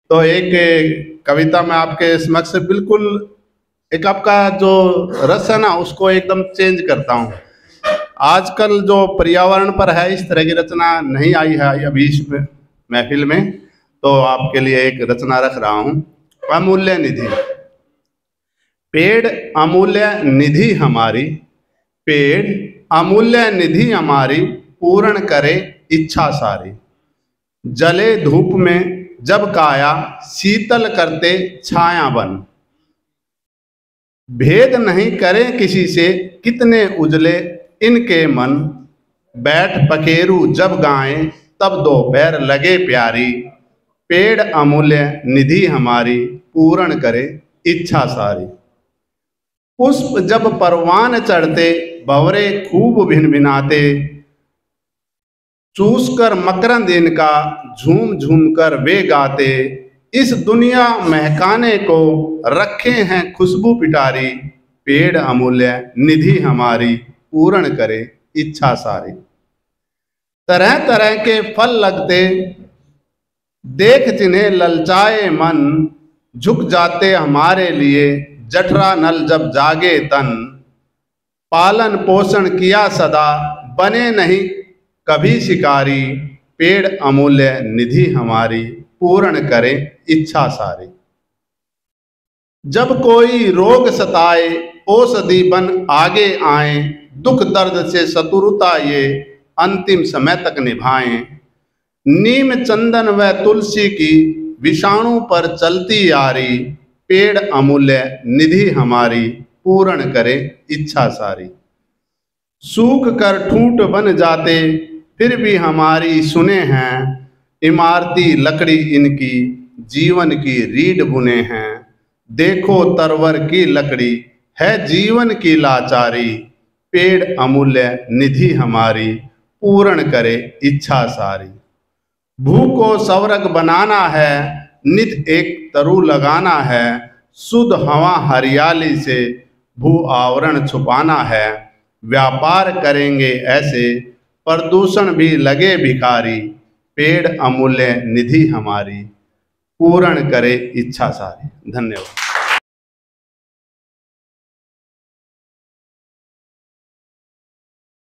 तो एक कविता में आपके समक्ष बिल्कुल एक आपका जो रस है ना उसको एकदम चेंज करता हूँ। आजकल जो पर्यावरण पर है इस तरह की रचना नहीं आई है अभी इस महफिल में, तो आपके लिए एक रचना रख रहा हूँ। अमूल्य निधि। पेड़ अमूल्य निधि हमारी, पेड़ अमूल्य निधि हमारी, पूर्ण करे इच्छा सारी। जले धूप में जब काया, शीतल करते छाया बन। भेद नहीं करें किसी से, कितने उजले इनके मन। बैठ पखेरू जब गाएं, तब दोपहर लगे प्यारी। पेड़ अमूल्य निधि हमारी, पूर्ण करे इच्छा सारी। पुष्प जब परवान चढ़ते, भंवरे खूब भिनभिनाते। चूस कर मकरंद इनका, झूम झूम कर वे गाते। इस दुनिया महकाने को रखे हैं खुशबू पिटारी। पेड़ अमूल्य निधि हमारी, पूर्ण करे इच्छा सारी। तरह तरह के फल लगते, देख जिन्हें ललचाए मन। झुक जाते हमारे लिए, जठरा नल जब जागे तन। पालन पोषण किया सदा, बने नहीं कभी शिकारी। पेड़ अमूल्य निधि हमारी, पूर्ण करे इच्छा सारी। जब कोई रोग सताए, औषधि बन आगे आए। दुख दर्द से शत्रुता ये, अंतिम समय तक निभाएं। नीम चंदन व तुलसी की, विषाणु पर चलती यारी। पेड़ अमूल्य निधि हमारी, पूर्ण करे इच्छा सारी। सूख कर ठूंठ बन जाते, फिर भी हमारी सुने हैं। इमारती लकड़ी इनकी, जीवन की रीढ़ बुने हैं। देखो तरवर की लकड़ी, है जीवन की लाचारी। पेड़ अमूल्य निधि हमारी, पूर्ण करे इच्छा सारी। भू को सवरग बनाना है, नित एक तरु लगाना है। शुद्ध हवा हरियाली से, भू आवरण छुपाना है। व्यापार करेंगे ऐसे, प्रदूषण भी लगे भिखारी। पेड़ अमूल्य निधि हमारी, पूर्ण करे इच्छा सारी। धन्यवाद।